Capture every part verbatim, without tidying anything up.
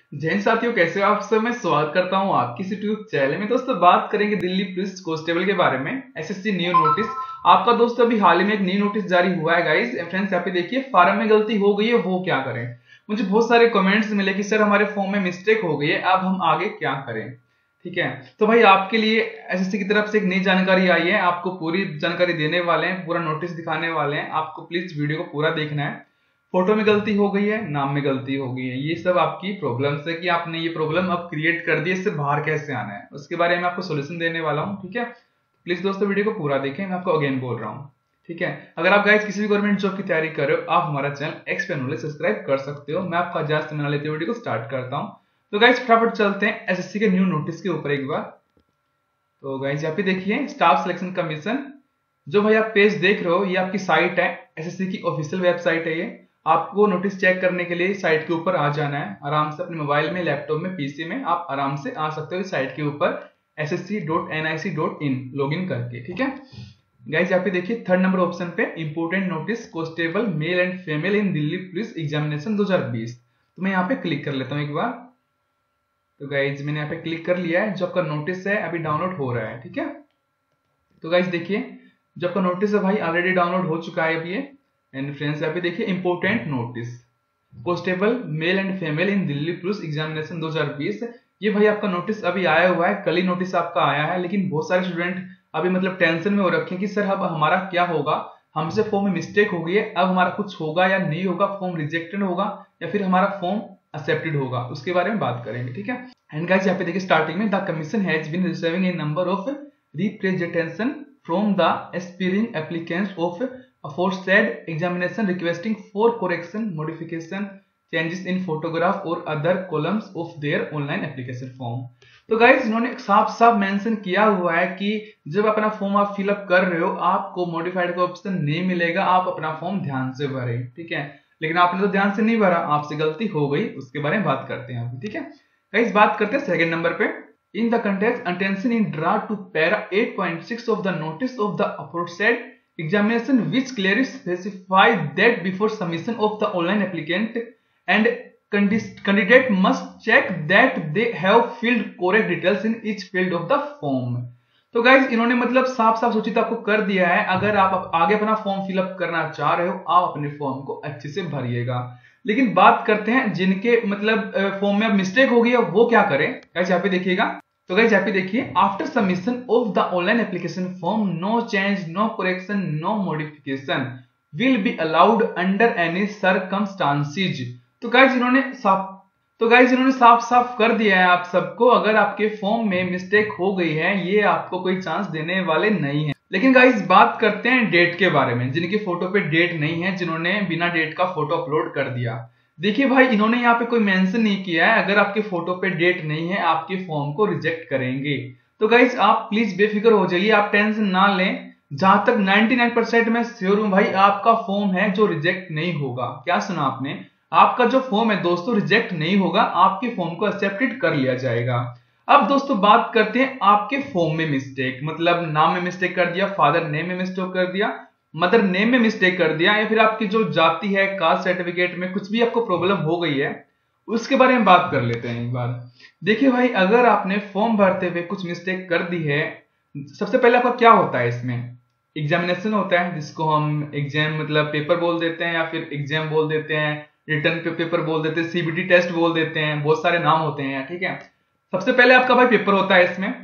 जय हिंद साथियों, कैसे हो आप सब। मैं स्वागत करता हूं आपकी इस यूट्यूब चैनल में। दोस्तों बात करेंगे दिल्ली पुलिस कांस्टेबल के बारे में, एसएससी न्यू नोटिस। आपका दोस्तों अभी हाल ही में एक न्यू नोटिस जारी हुआ है गाइस। फ्रेंड्स यहाँ पे देखिए, फार्म में गलती हो गई है, वो क्या करें। मुझे बहुत सारे कमेंट्स मिले कि सर हमारे फॉर्म में मिस्टेक हो गई है, अब हम आगे क्या करें। ठीक है, तो भाई आपके लिए एसएससी की तरफ से एक नई जानकारी आई है, आपको पूरी जानकारी देने वाले हैं, पूरा नोटिस दिखाने वाले हैं। आपको प्लीज वीडियो को पूरा देखना है। फोटो में गलती हो गई है, नाम में गलती हो गई है, ये सब आपकी प्रॉब्लम्स है कि आपने ये प्रॉब्लम अब क्रिएट कर दी, इससे बाहर कैसे आना है, उसके बारे में आपको सोल्यूशन देने वाला हूँ। ठीक है, प्लीज दोस्तों वीडियो को पूरा देखें, मैं आपको अगेन बोल रहा हूँ। ठीक है, अगर आप गाइस किसी भी गवर्नमेंट जॉब की तैयारी कर रहे हो, आप हमारा चैनल एक्सपेन नॉलेज सब्सक्राइब कर सकते हो। मैं आपका जास्त बना लेते वीडियो को स्टार्ट करता हूँ। तो गाइस फटाफट चलते हैं एसएससी के न्यू नोटिस के ऊपर एक बार। तो गाइस यहाँ पे देखिए, स्टाफ सिलेक्शन कमीशन, जो भाई आप पेज देख रहे हो, ये आपकी साइट है, एसएससी की ऑफिशियल वेबसाइट है ये। आपको नोटिस चेक करने के लिए साइट के ऊपर आ जाना है, आराम से अपने मोबाइल में, लैपटॉप में, पीसी में आप आराम से आ सकते हो इस साइट के ऊपर S S C dot N I C dot in login करके। ठीक है गाइस, यहाँ पे देखिए थर्ड नंबर ऑप्शन पे important notice constable male and female in Delhi police examination दो हज़ार बीस। तो मैं यहाँ पे क्लिक कर लेता हूँ एक बार। तो गाइस मैंने यहाँ पे क्लिक कर लिया है, जो आपका नोटिस है अभी डाउनलोड हो रहा है। ठीक है, तो गाइस देखिए जो आपका नोटिस है भाई ऑलरेडी डाउनलोड हो चुका है अभी ये। एंड फ्रेंड्स यहाँ पे देखिए important notice constable male and female in Delhi police examination दो हज़ार बीस। ये भाई आपका नोटिस अभी आया हुआ है, कल ही नोटिस आपका आया है। लेकिन बहुत सारे स्टूडेंट अभी मतलब टेंशन में हो रखे हैं कि सर अब हमारा क्या होगा, हमसे फॉर्म में मिस्टेक हो गई है, अब हमारा कुछ होगा या नहीं होगा, फॉर्म रिजेक्टेड होगा या फिर हमारा फॉर्म एक्सेप्टेड होगा, उसके बारे में बात करेंगे। ठीक है, एंड गाइस यहाँ पे देखिए स्टार्टिंग में, the commission has been receiving a number of representation from the aspiring applicants of aforesaid examination requesting for correction, modification, changes in photograph or other columns of their online application form। तो guys इन्होंने साफ साफ mention किया हुआ है कि जब अपना फॉर्म आप फिलअप कर रहे हो, आपको मॉडिफाइड का ऑप्शन नहीं मिलेगा, आप अपना फॉर्म ध्यान से भरें। ठीक है, लेकिन आपने तो ध्यान से नहीं भरा, आपसे गलती हो गई, उसके बारे में बात करते हैं अभी। ठीक है गाइस, बात करते हैं सेकंड नंबर पे। In the context attention in draft to para eight point six of the notice of the aforesaid examination which clearly specify that before submission of the online applicant and candidate must check that they have filled correct details in each field of the form। तो guys इन्होंने मतलब साफ साफ सूचित आपको कर दिया है, अगर आप आगे अपना फॉर्म फिलअप करना चाह रहे हो, आप अपने फॉर्म को अच्छे से भरिएगा। लेकिन बात करते हैं जिनके मतलब फॉर्म में अब मिस्टेक हो गई है, वो क्या करें। गाइज यहाँ पे देखिएगा, तो गाइस यहाँ पे देखिए, after submission of the online application form no change, no correction, no modification will be allowed under any circumstances. तो गाइस इन्होंने साफ तो गाइस इन्होंने साफ साफ कर दिया है आप सबको, अगर आपके फॉर्म में मिस्टेक हो गई है, ये आपको कोई चांस देने वाले नहीं है। लेकिन गाइस बात करते हैं डेट के बारे में, जिनकी फोटो पे डेट नहीं है, जिन्होंने बिना डेट का फोटो अपलोड कर दिया। देखिए भाई इन्होंने यहाँ पे कोई मेंशन नहीं किया है, अगर आपके फोटो पे डेट नहीं है आपके फॉर्म को रिजेक्ट करेंगे। तो गाइस आप प्लीज बेफिक्र हो जाइए, आप टेंशन ना लें। जहां तक निन्यानवे परसेंट मैं श्योर हूं भाई, आपका फॉर्म है जो रिजेक्ट नहीं होगा। क्या सुना आपने, आपका जो फॉर्म है दोस्तों रिजेक्ट नहीं होगा, आपके फॉर्म को एक्सेप्टेड कर लिया जाएगा। अब दोस्तों बात करते हैं आपके फॉर्म में मिस्टेक, मतलब नाम में मिस्टेक कर दिया, फादर नेम में मिस्टेक कर दिया, मदर नेम में मिस्टेक कर दिया, या फिर आपकी जो जाति है, कास्ट सर्टिफिकेट में कुछ भी आपको प्रॉब्लम हो गई है, उसके बारे में बात कर लेते हैं एक बार। देखिए भाई अगर आपने फॉर्म भरते हुए कुछ मिस्टेक कर दी है, सबसे पहले आपका क्या होता है, इसमें एग्जामिनेशन होता है, जिसको हम एग्जाम मतलब पेपर बोल देते हैं, या फिर एग्जाम बोल देते हैं, रिटर्न पे पेपर बोल देते हैं, सीबीटी टेस्ट बोल देते हैं, बहुत सारे नाम होते हैं। ठीक है, सबसे पहले आपका भाई पेपर होता है इसमें,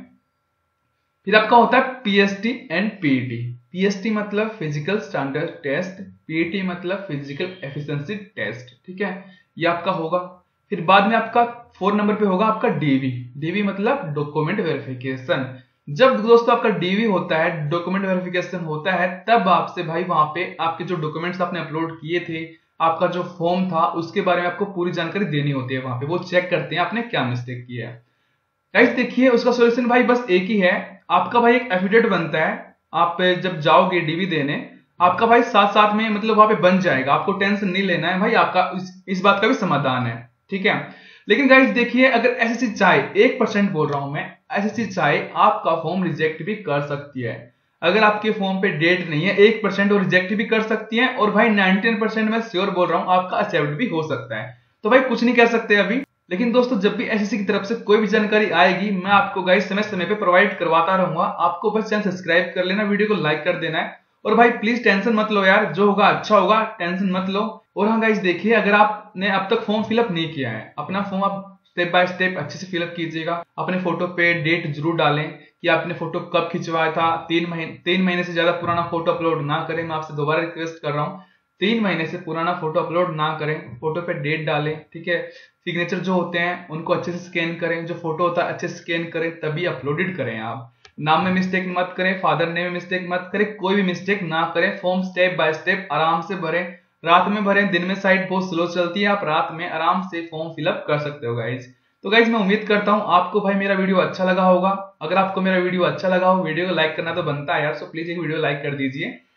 फिर आपका होता है पीएसटी एंड पीईटी। पीएसटी मतलब फिजिकल स्टैंडर्ड टेस्ट, पीईटी मतलब फिजिकल एफिशिएंसी टेस्ट। ठीक है, ये आपका होगा। फिर बाद में आपका फोर नंबर पे होगा आपका डीवी। डीवी मतलब डॉक्यूमेंट वेरिफिकेशन। जब दोस्तों आपका डीवी होता है, डॉक्यूमेंट वेरिफिकेशन होता है, तब आपसे भाई वहां पे आपके जो डॉक्यूमेंट्स आपने अपलोड किए थे, आपका जो फॉर्म था, उसके बारे में आपको पूरी जानकारी देनी होती है। वहां पे वो चेक करते हैं आपने क्या मिस्टेक किया है। गाइस देखिए उसका सॉल्यूशन भाई बस एक ही है, आपका भाई एक एफिडेविट बनता है, आप जब जाओगे डीवी देने, आपका भाई साथ साथ में मतलब वहां पे बन जाएगा, आपको टेंशन नहीं लेना है भाई, आपका इस, इस बात का भी समाधान है। ठीक है, लेकिन गाइस देखिए अगर एसएससी चाहे, एक परसेंट बोल रहा हूं मैं, एसएससी चाहे आपका फॉर्म रिजेक्ट भी कर सकती है। अगर आपके फॉर्म पे डेट नहीं है, एक परसेंट और रिजेक्ट भी कर सकती है, और भाई नाइनटी नाइन परसेंट मैं श्योर बोल रहा हूं आपका एक्सेप्ट भी हो सकता है। तो भाई कुछ नहीं कह सकते अभी, लेकिन दोस्तों जब भी एसएससी की तरफ से कोई भी जानकारी आएगी मैं आपको गाइस समय समय पे प्रोवाइड करवाता रहूंगा। आपको बस चैनल सब्सक्राइब कर लेना, वीडियो को लाइक कर देना है। और भाई प्लीज टेंशन मत लो यार, जो होगा अच्छा होगा, टेंशन मत लो। और हाँ गाइस देखिए, अगर आपने अब तक फॉर्म फिलअप नहीं किया है, अपना फॉर्म आप स्टेप बाय स्टेप अच्छे से फिलअप कीजिएगा। अपने फोटो पे डेट जरूर डालें कि आपने फोटो कब खिंचवाया था। तीन महीने तीन महीने से ज्यादा पुराना फोटो अपलोड ना करें। मैं आपसे दोबारा रिक्वेस्ट कर रहा हूँ, तीन महीने से पुराना फोटो अपलोड ना करें। फोटो पे डेट डालें, ठीक है। सिग्नेचर जो होते हैं उनको अच्छे से स्कैन करें, जो फोटो होता है अच्छे से स्कैन करें, तभी अपलोडेड करें। आप नाम में मिस्टेक मत करें, फादर नेम में मिस्टेक मत करें, कोई भी मिस्टेक ना करें। फॉर्म स्टेप बाय स्टेप आराम से भरें, रात में भरें। दिन में साइट बहुत स्लो चलती है, आप रात में आराम से फॉर्म फिलअप कर सकते हो गाइज। तो गाइज मैं उम्मीद करता हूं आपको भाई मेरा वीडियो अच्छा लगा होगा। अगर आपको मेरा वीडियो अच्छा लगा हो, वीडियो को लाइक करना तो बनता है यार, सो प्लीज एक वीडियो लाइक कर दीजिए।